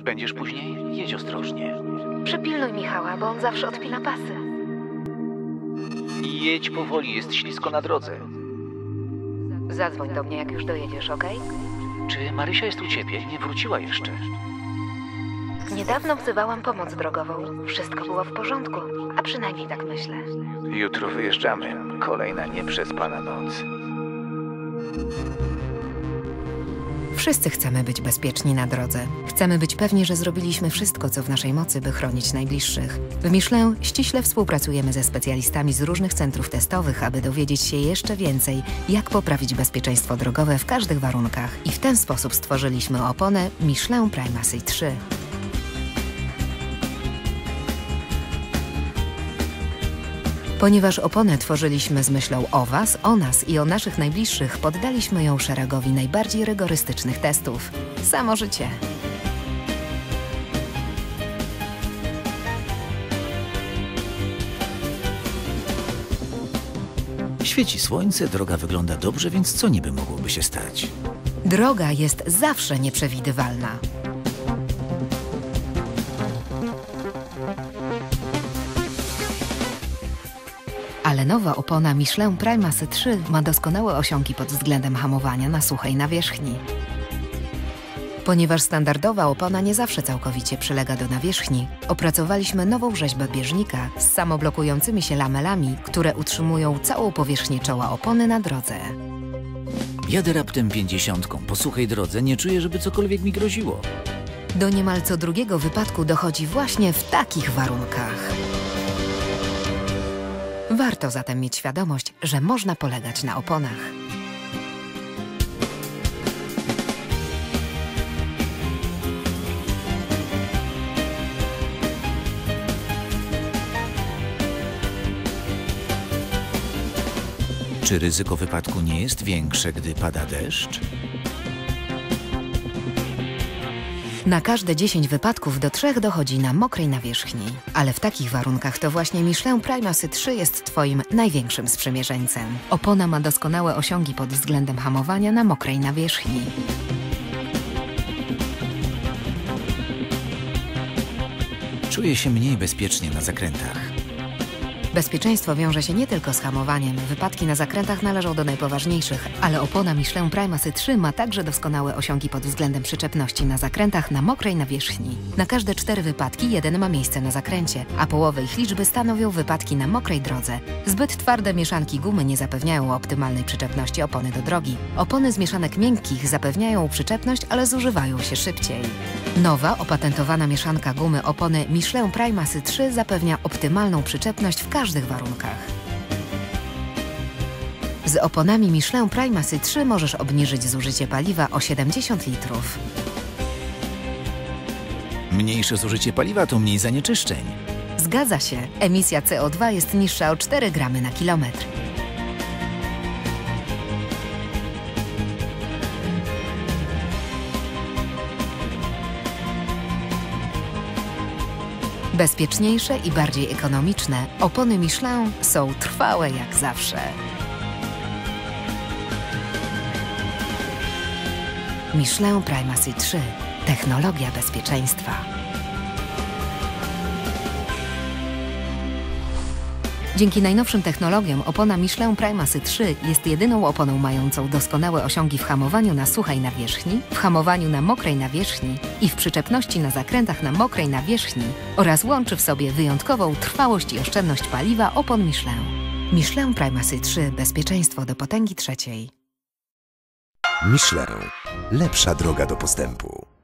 Będziesz później? Jedź ostrożnie. Przypilnuj Michała, bo on zawsze odpina pasy. I jedź powoli, jest ślisko na drodze. Zadzwoń do mnie, jak już dojedziesz, okej? Czy Marysia jest u ciebie? Nie wróciła jeszcze. Niedawno wzywałam pomoc drogową. Wszystko było w porządku, a przynajmniej tak myślę. Jutro wyjeżdżamy. Kolejna nieprzespana noc. Wszyscy chcemy być bezpieczni na drodze. Chcemy być pewni, że zrobiliśmy wszystko, co w naszej mocy, by chronić najbliższych. W Michelin ściśle współpracujemy ze specjalistami z różnych centrów testowych, aby dowiedzieć się jeszcze więcej, jak poprawić bezpieczeństwo drogowe w każdych warunkach. I w ten sposób stworzyliśmy oponę Michelin Primacy 3. Ponieważ oponę tworzyliśmy z myślą o Was, o nas i o naszych najbliższych, poddaliśmy ją szeregowi najbardziej rygorystycznych testów. Samo życie. Świeci słońce, droga wygląda dobrze, więc co niby mogłoby się stać? Droga jest zawsze nieprzewidywalna. Ale nowa opona Michelin Primacy 3 ma doskonałe osiągi pod względem hamowania na suchej nawierzchni. Ponieważ standardowa opona nie zawsze całkowicie przylega do nawierzchni, opracowaliśmy nową rzeźbę bieżnika z samoblokującymi się lamelami, które utrzymują całą powierzchnię czoła opony na drodze. Jadę raptem 50. Po suchej drodze nie czuję, żeby cokolwiek mi groziło. Do niemal co drugiego wypadku dochodzi właśnie w takich warunkach. Warto zatem mieć świadomość, że można polegać na oponach. Czy ryzyko wypadku nie jest większe, gdy pada deszcz? Na każde 10 wypadków do 3 dochodzi na mokrej nawierzchni. Ale w takich warunkach to właśnie Michelin Primacy 3 jest Twoim największym sprzymierzeńcem. Opona ma doskonałe osiągi pod względem hamowania na mokrej nawierzchni. Czuję się mniej bezpiecznie na zakrętach. Bezpieczeństwo wiąże się nie tylko z hamowaniem. Wypadki na zakrętach należą do najpoważniejszych, ale opona Michelin Primacy 3 ma także doskonałe osiągi pod względem przyczepności na zakrętach na mokrej nawierzchni. Na każde 4 wypadki jeden ma miejsce na zakręcie, a połowę ich liczby stanowią wypadki na mokrej drodze. Zbyt twarde mieszanki gumy nie zapewniają optymalnej przyczepności opony do drogi. Opony z mieszanek miękkich zapewniają przyczepność, ale zużywają się szybciej. Nowa, opatentowana mieszanka gumy opony Michelin Primacy 3 zapewnia optymalną przyczepność w każdych warunkach. Z oponami Michelin Primacy 3 możesz obniżyć zużycie paliwa o 70 litrów. Mniejsze zużycie paliwa to mniej zanieczyszczeń. Zgadza się, emisja CO2 jest niższa o 4 gramy na kilometr. Bezpieczniejsze i bardziej ekonomiczne, opony Michelin są trwałe jak zawsze. Michelin Primacy 3. Technologia bezpieczeństwa. Dzięki najnowszym technologiom opona Michelin Primacy 3 jest jedyną oponą mającą doskonałe osiągi w hamowaniu na suchej nawierzchni, w hamowaniu na mokrej nawierzchni i w przyczepności na zakrętach na mokrej nawierzchni oraz łączy w sobie wyjątkową trwałość i oszczędność paliwa opon Michelin. Michelin Primacy 3. Bezpieczeństwo do potęgi trzeciej. Michelin. Lepsza droga do postępu.